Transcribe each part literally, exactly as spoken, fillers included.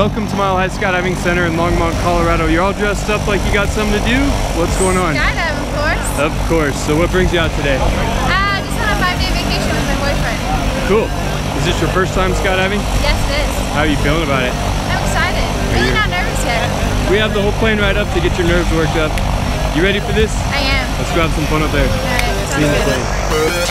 Welcome to Mile High Skydiving Center in Longmont, Colorado. You're all dressed up like you got something to do. What's going on? Skydive, of course. Of course. So what brings you out today? Uh, just on a five-day vacation with my boyfriend. Cool. Is this your first time skydiving? Yes, it is. How are you feeling about it? I'm excited. Really not nervous yet. We have the whole plane right up to get your nerves worked up. You ready for this? I am. Let's go have some fun up there. All right, See you in the sounds plane.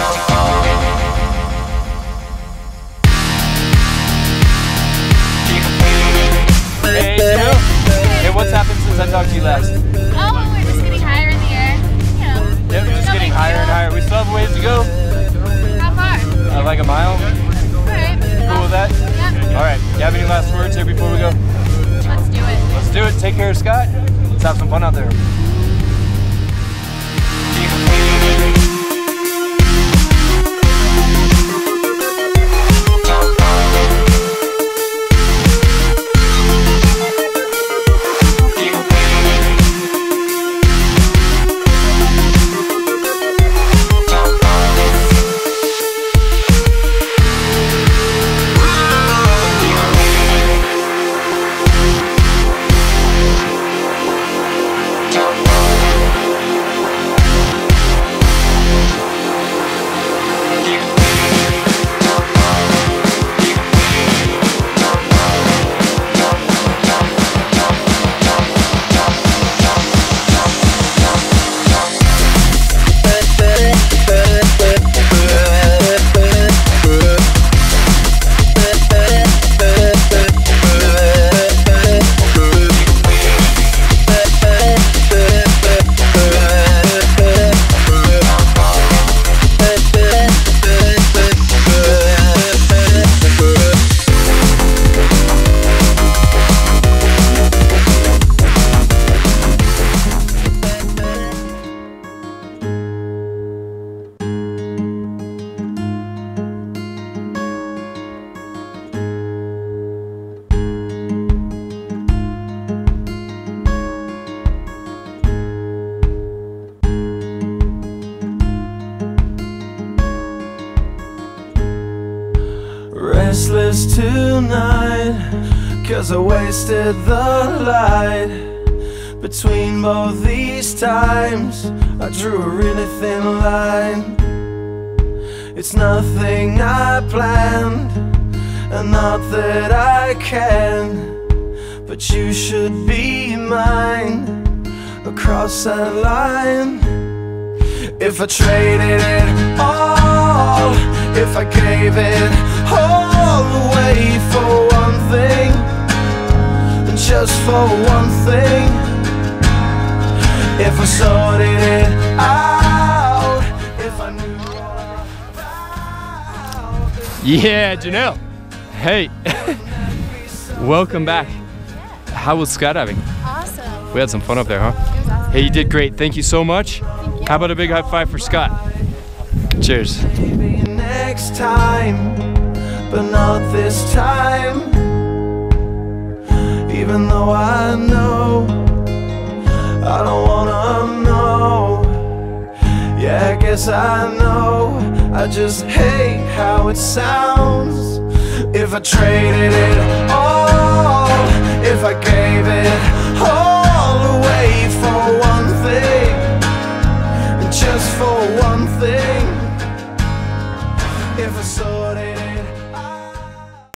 Hey, Joe. Hey, what's happened since I talked to you last? Oh, we're just getting higher in the air. You know. Yep, just no getting big higher deal. and higher. We still have a ways to go. How far? Uh, like a mile. Alright. Cool with that? Yep. Alright, you have any last words here before we go? Let's do it. Let's do it. Take care of Scott. Let's have some fun out there. Restless tonight, 'cause I wasted the light. Between both these times, I drew a really thin line. It's nothing I planned, and not that I can, but you should be mine across that line. If I traded it all, if I gave it all away for one thing, and just for one thing, if I sorted it out, if I knew all about it. Yeah, Janelle. Hey. Welcome back. How was skydiving? Awesome. We had some fun up there, huh? It was awesome. Hey, you did great. Thank you so much. Thank you. How about a big high five for Scott? Cheers. Maybe next time, but not this time. Even though I know I don't wanna know. Yeah, I guess I know. I just hate how it sounds. If I traded it all, if I gave it all away for one thing, and just for one thing, if I sorted it